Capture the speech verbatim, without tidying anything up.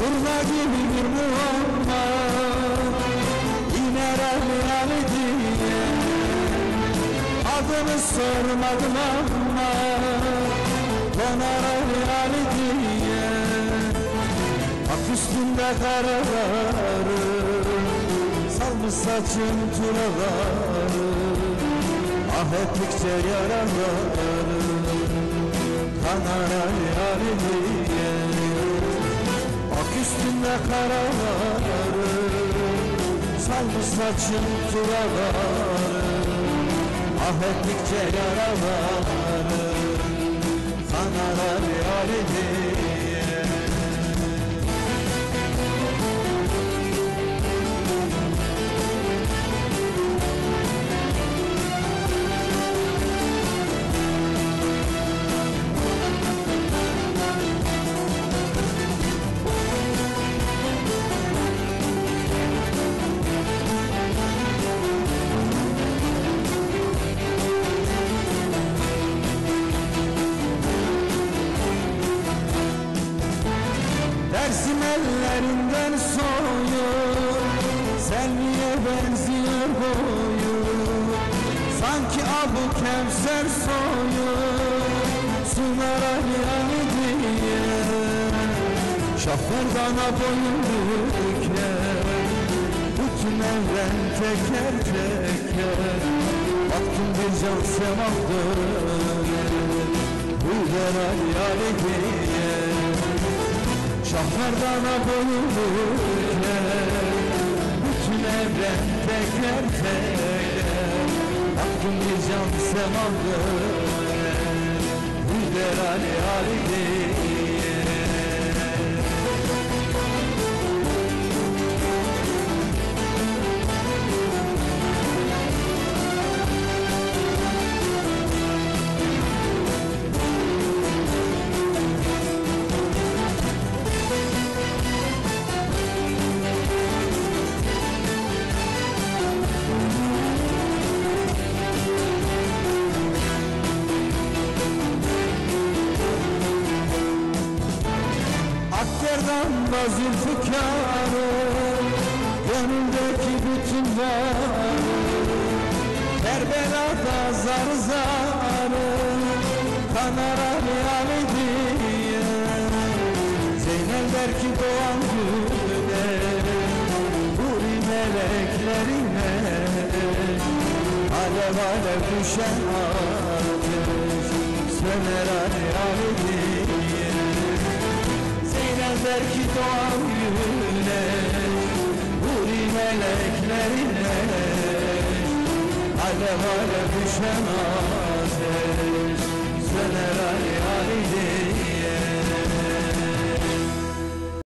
Turna gibi bir Muhammed iner Ali Ali diye. Adını sormadım ama konar Ali Ali diye. Ak üstünde karaları, salmış saçın turaları, ah ettikçe yaraları kanar Ali Ali diye. Ak üstünde karaları, salmış saçın turaları, ah ettikçe yaraları kanar Ali Ali diye. Dersim ellerinden soyuyor, Selvi'ye benziyor boyu. Sanki Abu Kevser soyuyor, sunar Ali Ali diye. Şafırdana boyun büker, bütün evren teker teker. Baktım bir can semah döner, Hüder Ali Ali diye. Şahmerdana boyun büker, bütün evren teker teker. Baktım bir can semah döner, Hüder Ali Ali diye. Akkerdan'da zülfikarı, gönüldeki bütün varı, Kerbela'da zar zarı, kanar Ali Ali diye. Zeynel der ki doğan güne, huri meleklerine, alev alev düşen ateş, söner Ali Ali diye. Der ki doğan güne, huri meleklerine, alev alev düşen ateş, söner Ali Ali diye.